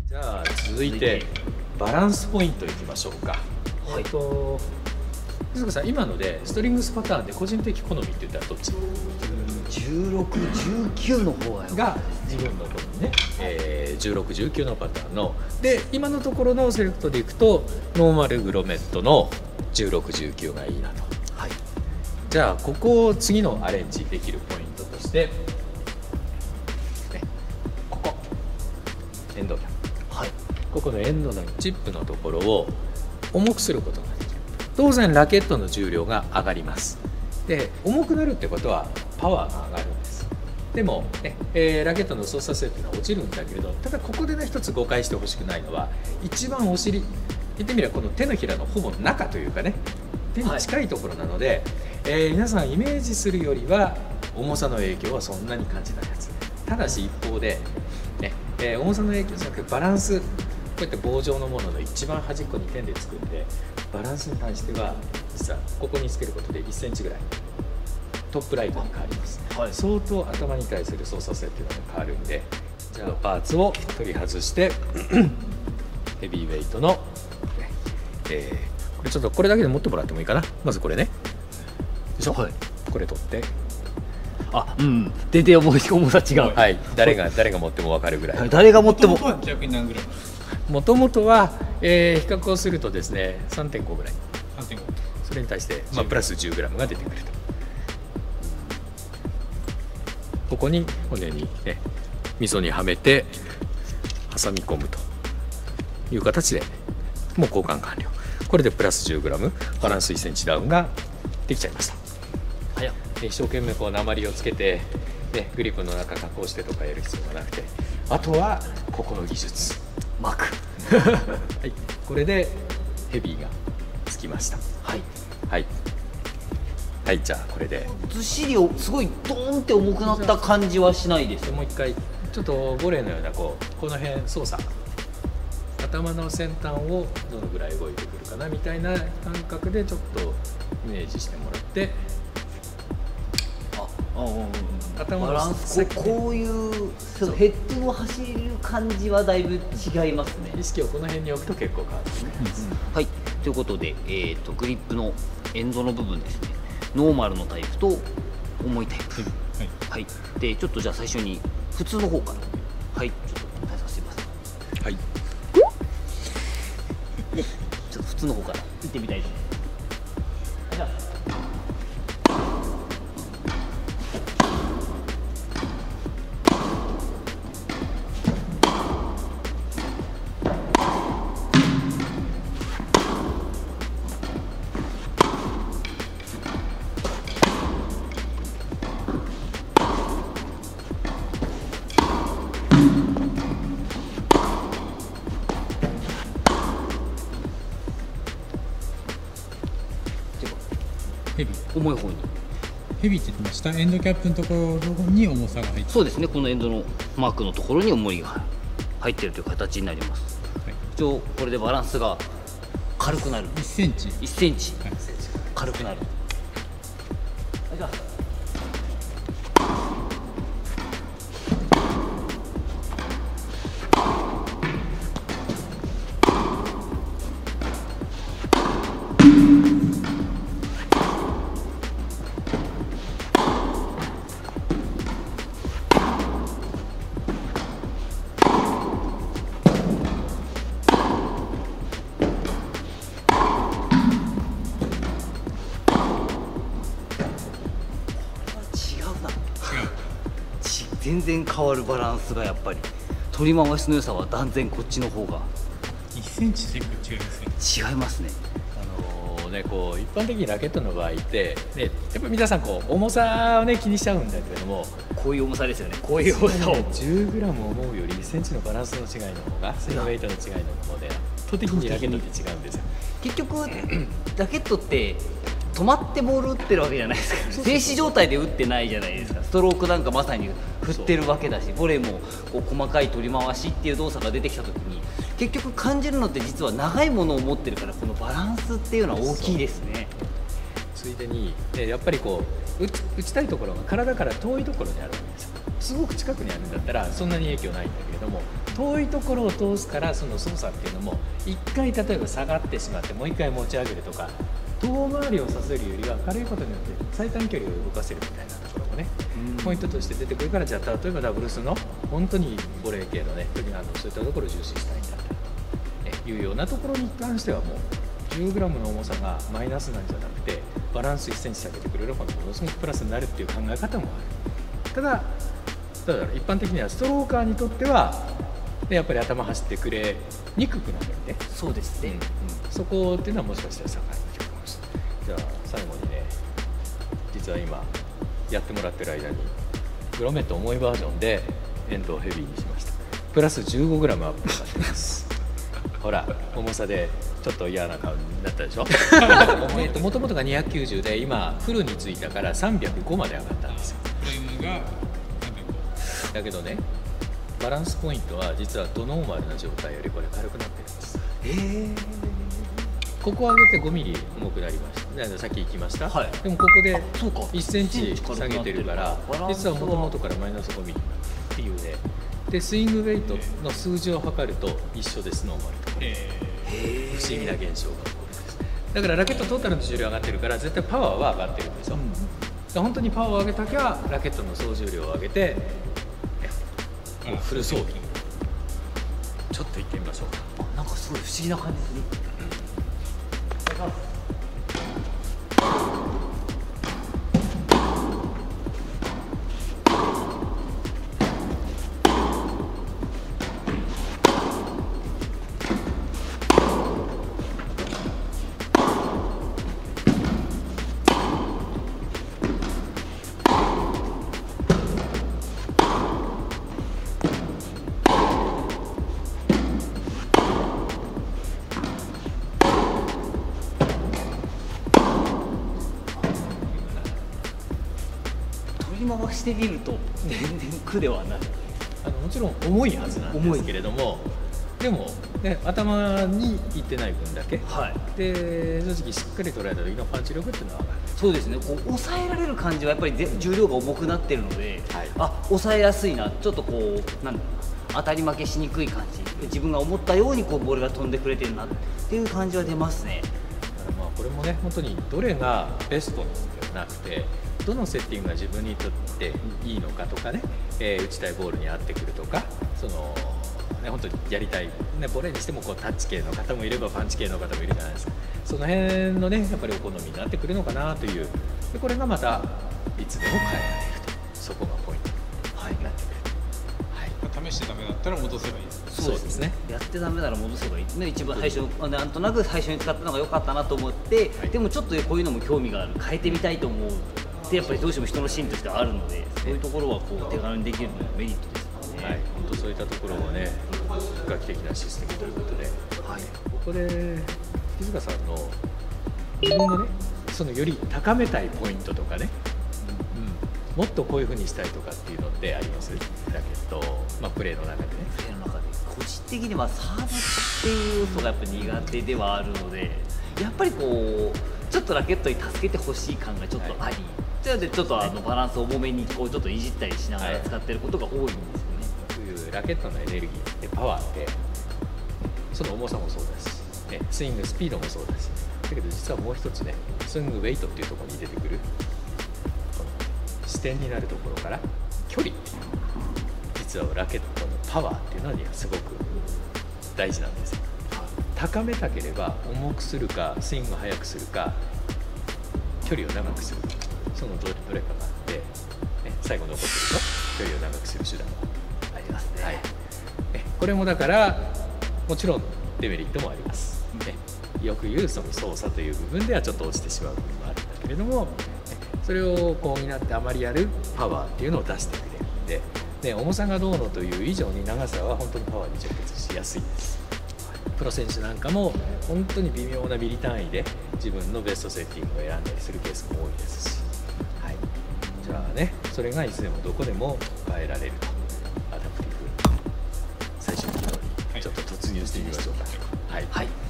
じゃあ続いてバランスポイントいきましょうか。 はい。 水子さん、今のでストリングスパターンで個人的好みって言ったらどっち 16、19の方が自分のこのね、16、19のパターンので、今のところのセレクトでいくとノーマルグロメットの16、19がいいなと。 はい。 じゃあここを次のアレンジできるポイントとして、ね、ここエンドキャップ、はい、ここのエンドのチップのところを重くすることができる。当然ラケットの重量が上がります。で、重くなるってことはパワーが上がるんです。でも、ねラケットの操作性っていうのは落ちるんだけれど、ただここでね一つ誤解してほしくないのは、一番お尻言ってみればこの手のひらのほぼ中というかね、手に近いところなので、皆さんイメージするよりは重さの影響はそんなに感じないはず。ただし一方で、ね重さの影響じゃなくバランス、こうやって棒状のものの一番端っこにペンで作ってバランスに関しては実はここにつけることで1センチぐらいトップライトに変わります、はい、相当頭に対する操作性っていうのが変わるんで、じゃあパーツを取り外してヘビーウェイトの、これちょっとこれだけで持ってもらってもいいかな。まずこれねでしょ、はい、これ取って、 あ、うん、全然重さ違う。 はい、誰が持っても分かるぐらい、はい、 誰が持っても。 逆に何グラム？ もともとは、比較をするとですね 3.5 ぐらい、 3.5。 それに対して、プラス 10g が出てくると。ここに骨にね溝にはめて挟み込むという形でもう交換完了。これでプラス 10g バランス1センチダウンができちゃいました。 早っ。 一生懸命こう鉛をつけて、ね、グリップの中加工してとかやる必要がなくて、あとはここの技術巻くはい、これでヘビーがつきました。 はいはいはい、じゃあこれでずっしりをすごいドーンって重くなった感じはしないです。 もう一回ちょっとボレーのようなこの辺操作、頭の先端をどのぐらい動いてくるかなみたいな感覚でちょっとイメージしてもらって、頭バランス、こういうヘッドの走る感じはだいぶ違いますね。 意識をこの辺に置くと結構変わるね、 はい、ということで、グリップのエンドの部分ですね、ノーマルのタイプと重いタイプ、はい、でちょっとじゃあ最初に普通の方から、はい、ちょっと対策してみます。はい、ちょっと普通の方からいってみたいと思います。じゃあヘビー。 重い方に。 ヘビーって言ってました。エンドキャップのところに重さが入って。 そうですね、このエンドのマークのところに重りが入っているという形になります。はい、一応これでバランスが軽くなる。 1センチ。 1センチ、 はい、 軽くなる。じゃあ全然変わるバランスがやっぱり取り回しの良さは断然こっちの方が 1センチ結構違いますね。 違いますね。 こう一般的にラケットの場合って、ね、やっぱり皆さんこう重さをね気にしちゃうんだけれども、 こういう重さですよね。こういう重さを 10g 思うより1センチのバランスの違いの方が、セルウェイトの違いの方で圧倒的にラケットって違うんですよ。 結局ラケットって止まってボール打ってるわけじゃないですか。静止状態で打ってないじゃないですか。ストロークなんかまさに振ってるわけだし、ボレーもこう細かい取り回しっていう動作が出てきた時に結局感じるのって実は長いものを持ってるから、このバランスっていうのは大きいですね。 ついでにやっぱりこう打ちたいところが体から遠いところにあるわけですよ。すごく近くにあるんだったらそんなに影響ないんだけれども、 遠いところを通すからその操作っていうのも1回例えば下がってしまってもう1回持ち上げるとか遠回りをさせるよりは軽いことによって最短距離を動かせるみたいなところもねポイントとして出てくるからじゃあ例えばダブルスの本当にボレー系のね時のそういったところを重視したいんだというようなところに関してはもう 10g の重さがマイナスなんじゃなくてバランス1センチ下げてくれればものすごくプラスになるっていう考え方もある。ただ一般的にはストローカーにとってはやっぱり頭走ってくれにくくなるんで、 そうですね、 そこっていうのはもしかしたら境目かもしれない。じゃあ最後にね実は今やってもらってる間にグロメット重いバージョンでエンドをヘビーにしました。プラス 15g アップになってますほら重さでちょっと嫌な顔になったでしょもともとが290で今フルについたから305まで上がったんですよ。 フレームがだけどねバランスポイントは実はドノーマルな状態よりこれ軽くなってるんです。ここを上げて5ミリ重くなりました。さっき行きました、 はい、 でもここでそうか 1センチ下げてるから実はもともとからマイナス5ミリっていうね。でスイングウェイトの数字を測ると一緒です。ノーマルとこれ不思議な現象が起こるんです。だからラケットトータルの重量上がってるから絶対パワーは上がってるんですよ、本当にパワーを上げたきゃラケットの総重量を上げてフル装備ちょっと行ってみましょうか。 なんかすごい不思議な感じですね。回してみると全然苦ではない。 もちろん重いはずなんですけれどもでも、ね、頭にいってない分だけ、はい、で正直しっかり捉えた時のパンチ力っていうのは上がる。 そうですね、こう抑えられる感じはやっぱり重量が重くなってるので、はい、抑えやすいな、ちょっとこうなんだろうな、当たり負けしにくい感じ、自分が思ったようにこうボールが飛んでくれてるなっていう感じは出ますね。 だからまあこれもね本当にどれがベストではなくてどのセッティングが自分にとっていいのかとかね、打ちたいボールに合ってくるとか、その、ね、本当にやりたい、ね、ボレーにしてもこうタッチ系の方もいればパンチ系の方もいるじゃないですか。その辺のねやっぱりお好みになってくるのかなという、でこれがまたいつでも変えられると、そこがポイントになってくる。 試してダメだったら戻せばいいです。 そうですね。やってダメなら戻せばいい。ね、一番最初、なんとなく最初に使ったのが良かったなと思って、はい、でもちょっとこういうのも興味がある、変えてみたいと思うってやっぱりどうしても人の心としてはあるので、そういうところはこう手軽にできるのがメリットですね。はい、 本当そういったところもね、画期的なシステムということで、はい、ここで木塚さんの自分のね、そのより高めたいポイントとかね。もっとこういう風にしたいとかっていうのってあります？ラケット、プレーの中でね。 プレーの中で個人的にはサーブっていう要素がやっぱ苦手ではあるので、やっぱりこうちょっとラケットに助けてほしい感がちょっとあり、それでちょっとバランスを重めにこうちょっといじったりしながら使ってることが多いんですよね。 というラケットのエネルギーでパワーってその重さもそうだし、スイングスピードもそうだし、だけど実はもう一つね、スイングウェイトっていうところに出てくる。視点になるところから距離っていう実はラケットのパワーっていうのにはすごく大事なんですよ。高めたければ重くするかスイングを速くするか距離を長くするか、そのどれかがあって、最後残ってると距離を長くする手段もありますね。はい、これもだからもちろんデメリットもあります、よく言うその操作という部分ではちょっと落ちてしまう部分もあるんだけれども、それをこうになってあまりやるパワーっていうのを出してくれるんで、重さがどうのという以上に長さは本当にパワーに直結しやすいです。プロ選手なんかも本当に微妙なミリ単位で自分のベストセッティングを選んだりするケースも多いですし、はい、じゃあね、それがいつでもどこでも変えられるとアダプティブ最終機能にちょっと突入してみましょうか。はい、はい。